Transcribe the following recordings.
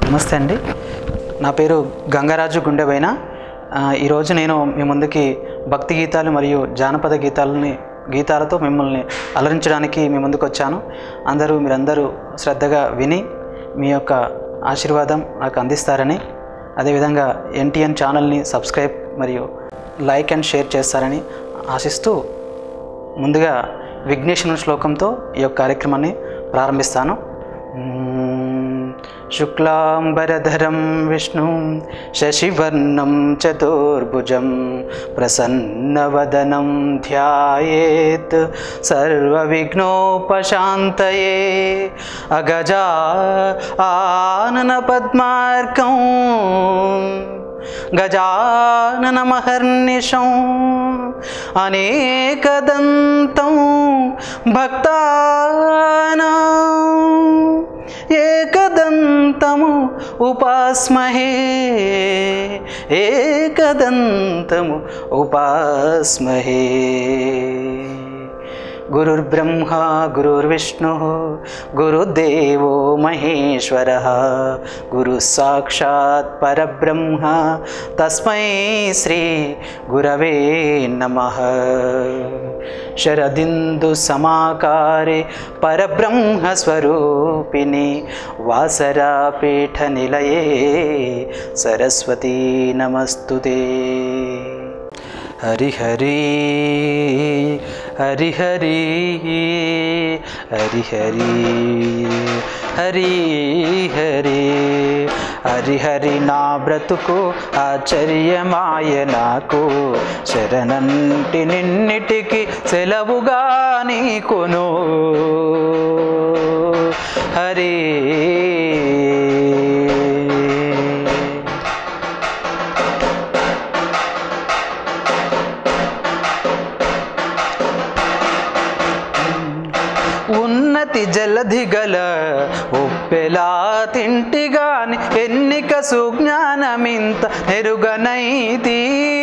నమస్తే అండి, నా పేరు గంగరాజు గుండెబైన. ఈరోజు నేను మీ ముందుకి భక్తి గీతాలు మరియు జానపద గీతాలతో మిమ్మల్ని అలరించడానికి మీ ముందుకు వచ్చాను. మీరందరూ శ్రద్ధగా విని మీ యొక్క ఆశీర్వాదం నాకు అందిస్తారని, అదేవిధంగా ఎన్టీఎన్ ఛానల్ని సబ్స్క్రైబ్ మరియు లైక్ అండ్ షేర్ చేస్తారని ఆశిస్తూ ముందుగా విఘ్నేశ్వరుని శ్లోకంతో ఈ యొక్క కార్యక్రమాన్ని ప్రారంభిస్తాను. శుక్లాంబరధరం విష్ణుం శశివర్ణం చతుర్భుజం ప్రసన్నవదనం ధ్యాయేత్ సర్వవిఘ్నోపశాంతయే. అగజా ఆనన పద్మార్కం గజాననమహర్నిశం అనేకదంతం భక్తానాం ఏకదంతము ఉపాస్మహే. ఏకదంతము ఉపాస్మహే. గురుర్బ్రహ్మా గురుర్విష్ణుః గురుదేవో మహేశ్వరః గురుః సాక్షాత్ పరబ్రహ్మ తస్మై శ్రీ గురవే నమః. శరదిందు సమాకారే పరబ్రహ్మ స్వరూపిణి వాసరాపీఠ నిలయే సరస్వతీ నమస్తుతే. హరి హరి హరి హరి హరి హరి హరి హరి హరి హరి. నా బ్రతుకు ఆశ్చర్యమాయ నాకు, శరణంటి నిన్నిటికి సెలవుగా నీకును. హరి ఉన్నతి జలధిగల ఉప్పెలా తింటిగాని ఎన్నిక సుజ్ఞానమింత నెరుగనైతి.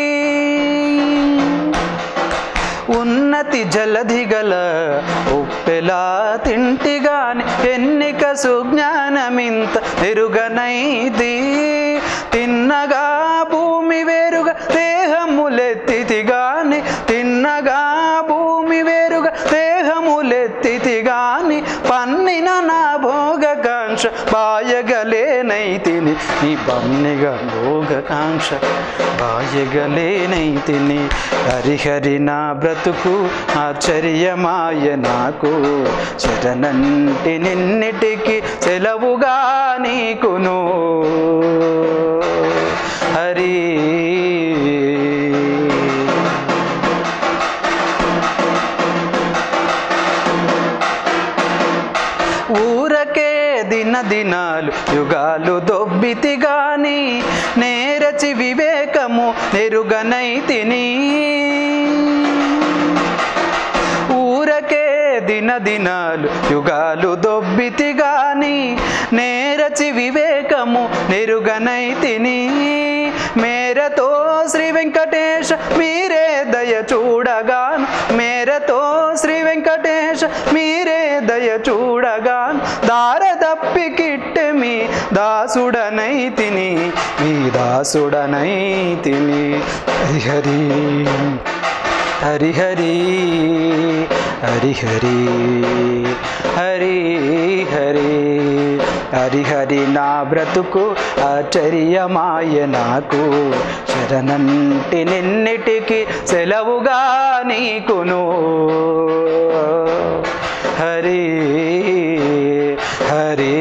ఉన్నతి జలధిగల ఉప్పెలా తింటిగాని ఎన్నిక సుజ్ఞానమింత నెరుగనైతి. తిన్నగా భూమి వేరుగా దేహములెత్తితిగాని, తిన్నగా భూమి వేరుగా దేహములెత్తితిగాని పన్నిన నా భోగకాంక్ష బాయగలేనైతిని. నీ పన్నిగా భోగకాంక్ష బాయగలేనైతిని. హరిహరి నా బ్రతుకు ఆశ్చర్యమాయ నాకు, శరణంటి నిన్నిటికి సెలవుగా నీకును. హరి ఊరకే దినాలు యుగాలు దొబ్బితి గాని, నేరచి వివేకము నెరుగనైతిని. ఊరకే దినాలు యుగాలు దొబ్బితి గాని, నేరచి వివేకము నెరుగనైతిని. మేరతో శ్రీ వెంకటేశ మీరే దయ చూడగాను, మేరతో శ్రీ వెంకటేశ మీరే దయ చూడగాను. దారదప్పి కిట్టె మీ దాసుడనైతిని, మీ దాసుడనైతిని. హరి హరి హరి హరి హరి హరి హరి హరి హరి. నా బ్రతుకు ఆశ్చర్యమాయ నాకు, శరణంటి నిన్నిటికి సెలవుగా నీకును. Hari Hari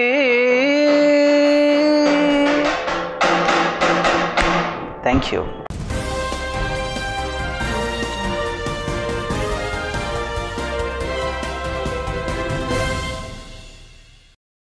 thank you.